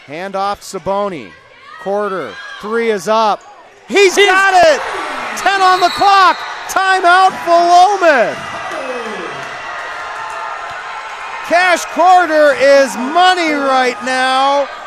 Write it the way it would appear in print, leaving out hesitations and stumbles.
Hand off Saboni. Corder, 3 is up. He's got it! 10 on the clock. Timeout, Philomath. Cash Corder is money right now.